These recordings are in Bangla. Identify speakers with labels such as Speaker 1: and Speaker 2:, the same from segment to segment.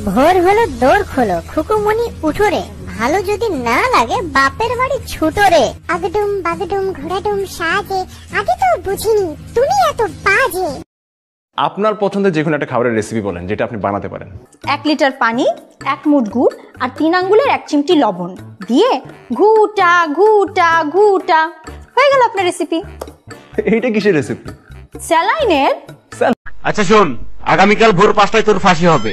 Speaker 1: ভোর হলো দৌড় খোলো, খুকুমনি উঠো রে, ভালো যদি না লাগে বাপের বাড়ি ছুটো রে।
Speaker 2: আগডুম বাগডুম ঘোড়াডুম সাজে, আগে তো বুঝিনি তুমি এত বাজে।
Speaker 3: আপনার পছন্দের যে কোনো একটা খাবারের রেসিপি বলেন যেটা আপনি বানাতে পারেন।
Speaker 4: 1 লিটার পানি, 1 মুঠ গুড় আর 3 আঙ্গুলের 1 চিমটি লবণ দিয়ে ঘুটা ঘুটা ঘুটা, হয়ে গেল আপনার রেসিপি।
Speaker 3: এইটা কিসের রেসিপি?
Speaker 4: স্যালাইনের।
Speaker 5: আচ্ছা শোন, আগামীকাল ভোর 5টায় তোর ফাঁসি হবে।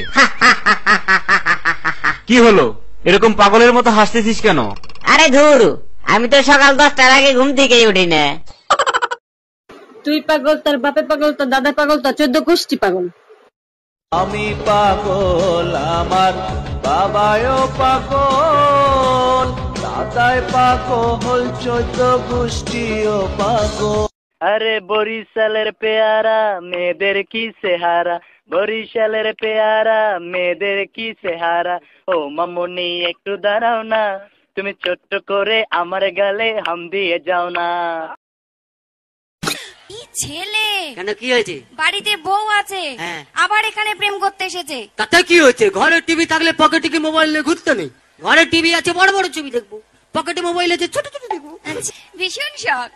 Speaker 5: কি হলো, এরকম পাগলের মতো হাসতেছিস কেন?
Speaker 6: আরে ধুর, আমি তো সকাল 10টার আগে ঘুম থেকে উঠি না।
Speaker 7: তুই পাগল, তোর বাপে পাগল, তোর দাদা পাগল, তোর 14 গোষ্ঠী পাগল।
Speaker 8: আমি পাগল, আমার বাবাও পাগল, দাদায় পাগল, 14 গোষ্ঠীও পাগল। আরে বরিশালের পেয়ারা মেয়েদের কি চেহারা, বরিশালের পেয়ারা মেয়েদের কি চেহারা। ও মামুনি একটু দাঁড়াও না, তুমি ছোট্ট করে আমার গালে হাম দিয়ে যাও না।
Speaker 6: ছেলে কেন, কি হয়েছে?
Speaker 9: বাড়িতে বউ আছে, আবার এখানে প্রেম করতে এসেছে।
Speaker 6: তাতে কি হয়েছে? ঘরে টিভি থাকলে পকেটে কি মোবাইল নিয়ে ঘুরতে নেই? ঘরে টিভি আছে, বড় বড় ছবি দেখবো, পকেটে মোবাইল আছে, ছোট ছোট দেখবো।
Speaker 9: ভীষণ শখ।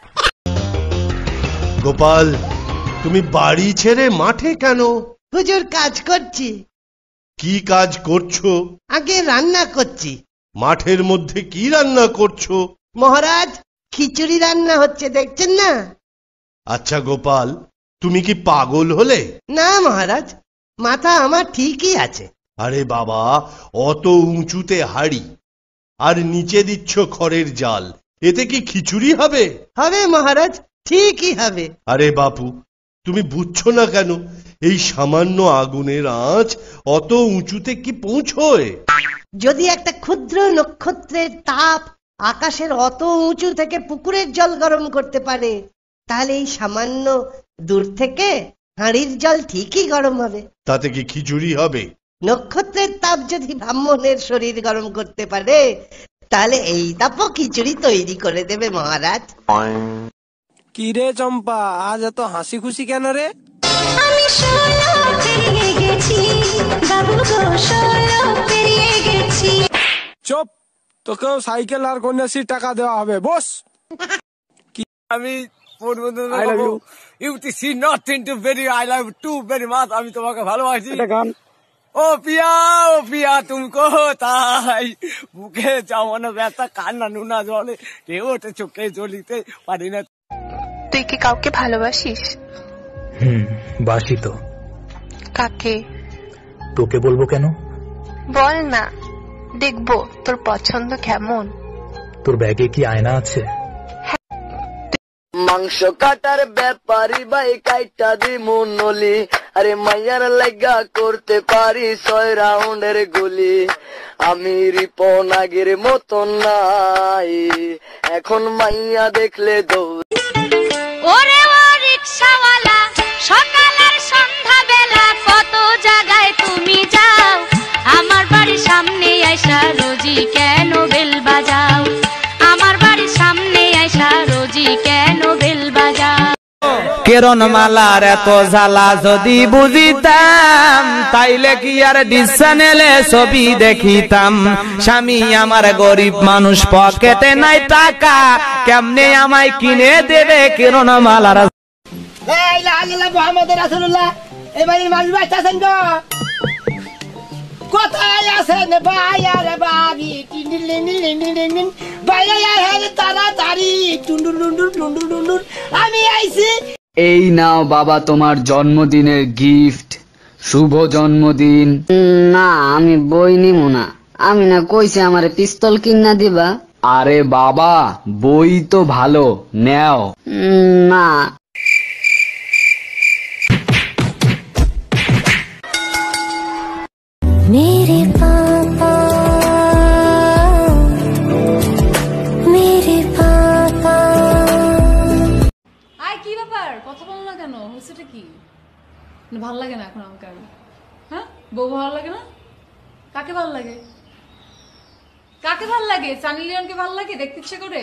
Speaker 10: গোপাল, তুমি বাড়ি ছেড়ে মাঠে কেন?
Speaker 11: হুজুর, কাজ করছি।
Speaker 10: কি কাজ করছো?
Speaker 11: আগে রান্না করছি।
Speaker 10: মাঠের মধ্যে কি রান্না করছো?
Speaker 11: মহারাজ, খিচুড়ি রান্না হচ্ছে, দেখছেন না?
Speaker 10: আচ্ছা গোপাল, তুমি কি পাগল হলে?
Speaker 11: না মহারাজ, মাথা আমার ঠিকই আছে।
Speaker 10: আরে বাবা, অত উঁচুতে হাড়ি আর নিচে দিচ্ছ খড়ের জাল, এতে কি খিচুড়ি হবে?
Speaker 11: হবে মহারাজ, ঠিকই হবে।
Speaker 10: আরে বাপু, তুমি বুঝছো না কেন? এই সামান্য আগুনের আঁচ অত উঁচুতে কি পৌঁছয়?
Speaker 11: যদি একটা ক্ষুদ্র নক্ষত্রের তাপ আকাশের অত উঁচু থেকে পুকুরের জল গরম করতে পারে, তাহলে এই সামান্য দূর থেকে হাঁড়ির জল ঠিকই গরম হবে।
Speaker 10: তাতে কি খিচুড়ি হবে?
Speaker 11: নক্ষত্রের তাপ যদি ব্রাহ্মণের শরীর গরম করতে পারে, তাহলে এই তাপও খিচুড়ি তৈরি করে দেবে মহারাজ।
Speaker 12: কি রে চম্পা, আজ এত হাসি খুশি কেন রে?
Speaker 2: আমি 16 পেরিয়ে গেছি বাবু গো, 16 পেরিয়ে গেছি।
Speaker 12: চুপ, তোকেও সাইকেল আর কন্যাশ্রীর টাকা দেওয়া হবে, বস।
Speaker 8: আমি ইউটিসি not into very, I love to very much, আমি তোমাকে ভালোবাসি। ও পিয়া, ও পিয়া, তুমি কোথায়? বুকে যেমন ব্যথা, কান্না নুনা জলে কে ওঠে, চোখে জ্বলিতে পারি না।
Speaker 13: তুই কি কাউকে ভালোবাসিস?
Speaker 14: বাসি তো।
Speaker 13: কাকে?
Speaker 14: তোকে বলবো কেন?
Speaker 13: বল না, দেখবো তোর পছন্দ কেমন।
Speaker 14: তোর ব্যাগে কি আয়না আছে?
Speaker 8: মাংস কাটার ব্যাপারি ভাই কাইটা দিমু নলি, আরে মাইয়ার লাগা করতে পারি 6 রাউন্ডের গুলি। আমি রিপন আগের মতন নাই, এখন মাইয়া দেখলে দৌড়।
Speaker 9: ওরে ও রিকশাওয়ালা, সকালের সন্ধ্যা বেলা কত জায়গায় তুমি যাও, আমার বাড়ির সামনে আইসা রোজি কেন বেল বাজাও, আমার বাড়ির সামনে আইসা রোজি কেন বেল বাজাও।
Speaker 15: কেরন মালার এত জ্বালা যদি বুঝিতাম, তাইলে কি আর ডিস চ্যানেলে ছবি দেখিতাম। স্বামী আমার গরিব মানুষ, পকেটে নাই টাকা, কেমনে আমায় কিনে দেবে কেরন মালার।
Speaker 11: মুহাম্মদ রাসূলুল্লাহ, এই বাড়ির মানুষ বাচ্চা আছেন গো? কোথায় আছেন ভাই আর ভাবি? তাড়াতাড়ি আমি আইছি।
Speaker 16: এই নাও বাবা তোমার জন্মদিনের গিফট, শুভ জন্মদিন।
Speaker 6: না, আমি বই নিমু না। আমি না কইছি আমারে পিস্তল কিনা দিবা।
Speaker 16: আরে বাবা, বই তো ভালো, নেও।
Speaker 6: না।
Speaker 2: मेरे पापा, मेरे पापा।
Speaker 17: আয়, কি ব্যাপার, কথা বল না কেন? হচ্ছেটা কি? ভাল লাগে না এখন আমাকে? হ্যাঁ, বউ ভালো লাগে না? কাকে ভাল লাগে? কাকে ভাল লাগে? সানি লিওনকে ভাল লাগে? দেখতে ইচ্ছে করে?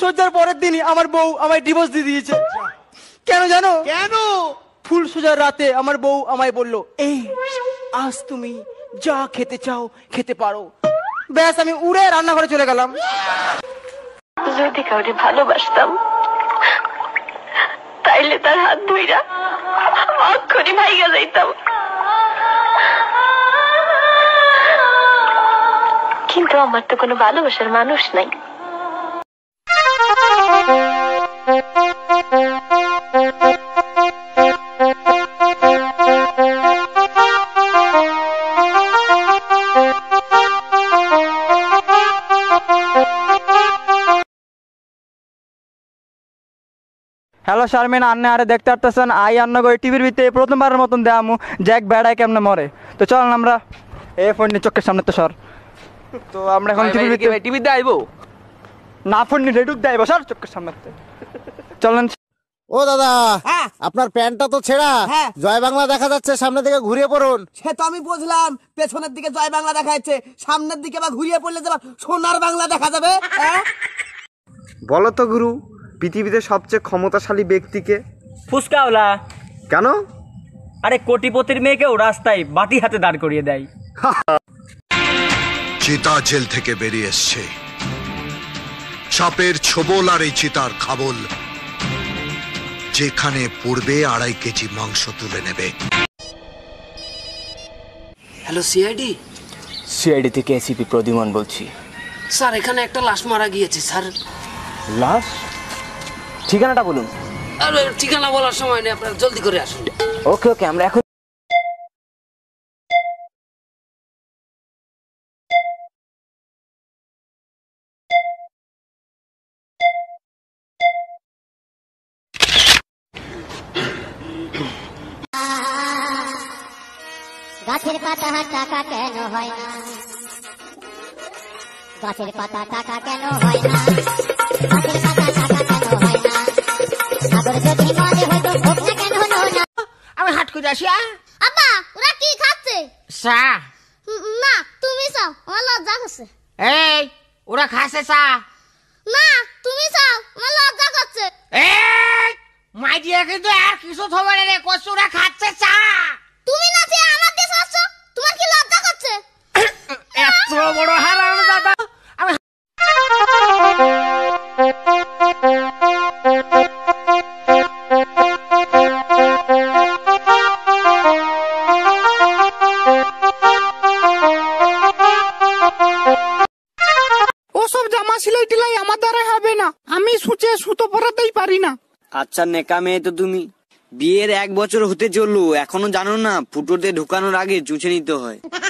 Speaker 18: ফুলসজ্জার পরের দিনই আমার বউ আমায় ডিভোর্স দিয়ে দিয়েছে। কেন জানো? কেন? ফুলসজ্জার রাতে আমার বউ আমায় বলল, এই আজ তুমি যা খেতে চাও খেতে পারো। ব্যাস আমি উড়ে রান্নাঘরে চলে গেলাম।
Speaker 13: যদি কাউকে ভালোবাসতাম তাইলে তার হাত ধইরা অক্ষরে ভাইগা যাইতাম, কিন্তু আমার তো কোনো ভালোবাসার মানুষ নাই।
Speaker 18: হ্যালো শারমিন, আন্নে আরে দেখতে পারতেছেন আই আন্ন গই টিভির ভিতরে প্রথমবারের মতন দেয়ামু জ্যাক বেড়ায় কেমনে মরে। তো চল আমরা এ ফোন নিয়ে চোখের সামনে তো সর। তো আমরা এখন টিভিতে আইবো না, ফোন নিয়ে রেডুক দেবো সর চোখের সামনে। চলেন।
Speaker 19: ও দাদা, আপনার প্যান্টটা তো ছেঁড়া, জয় বাংলা দেখা যাচ্ছে, সামনে দিকে ঘুরিয়ে পড়ুন।
Speaker 11: সে তো আমি বুঝলাম, পেছনের দিকে জয় বাংলা দেখা যাচ্ছে, সামনের দিকে বা ঘুরিয়ে পড়লে যে সোনার বাংলা দেখা যাবে।
Speaker 20: বলো তো গুরু, পৃথিবীতে সবচেয়ে ক্ষমতাশালী ব্যক্তিকে?
Speaker 21: ফুসকাওলা।
Speaker 20: কেন?
Speaker 21: আরে কোটিপতির মেয়েকেও রাস্তায় বাটি হাতে দাঁড় করিয়ে দেয়।
Speaker 22: চিতা জেল থেকে বেরিয়ে এসছে, সাপের ছোবল আর এই চিতার খাবল, যেখানে পড়বে 2.5 কেজি মাংস তুলে নেবে।
Speaker 6: Hello CID.
Speaker 18: সিআইডি থেকে এসিপি প্রদ্যুমান বলছি।
Speaker 6: স্যার এখানে একটা লাশ মারা গিয়েছে স্যার।
Speaker 18: লাশ? ঠিকানাটা বলুন।
Speaker 6: আরে ঠিকানা বলার সময় নেই, আপনারা জলদি করে আসুন।
Speaker 18: ওকে ওকে, আমরা এখন
Speaker 2: গাছের পাতা টাকা কেন হয় না, গাছের পাতা টাকা কেন হয় না, গাছের পাতা টাকা কেন হয় না, সাগর যদি মনে হতো ভোগ না কেন হলো না।
Speaker 11: আমি হাট করে আসি।
Speaker 2: আব্বা ওরা কি খাচ্ছে?
Speaker 11: চা।
Speaker 2: না তুমি চাও, আমার লজ্জা করছে।
Speaker 11: এই ওরা খাচ্ছে চা।
Speaker 2: না তুমি চাও, আমার লজ্জা করছে।
Speaker 11: এই মাই দিয়ে কিন্তু আর কিছু থবে রে, কচুরা খাচ্ছে চা।
Speaker 2: তুমি না যে আমার দেশ আসছো, তোমার কি লজ্জা করছে?
Speaker 11: এত বড় হারাম দাদা। আমি ওসব জামা সেলাই টেলাই আমার দ্বারা হবে না, আমি সুচে সুতো পরাতেই পারি না।
Speaker 23: আচ্ছা নেকা মেয়ে তো তুমি, বিয়ের 1 বছর হতে চললো এখনো জানো না ফুটোতে ঢুকানোর আগে চুষে নিতে হয়।